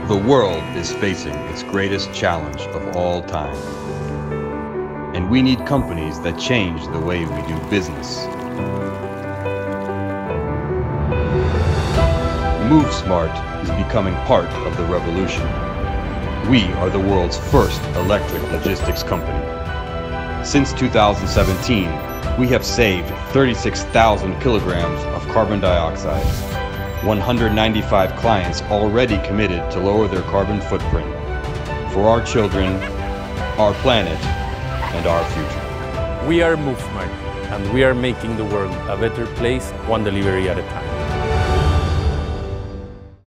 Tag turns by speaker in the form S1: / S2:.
S1: The world is facing its greatest challenge of all time. And we need companies that change the way we do business. Muvsmart is becoming part of the revolution. We are the world's first electric logistics company. Since 2017, we have saved 36,000 kilograms of carbon dioxide. 195 clients already committed to lower their carbon footprint for our children, our planet, and our future.
S2: We are Muvsmart, and we are making the world a better place, one delivery at a time.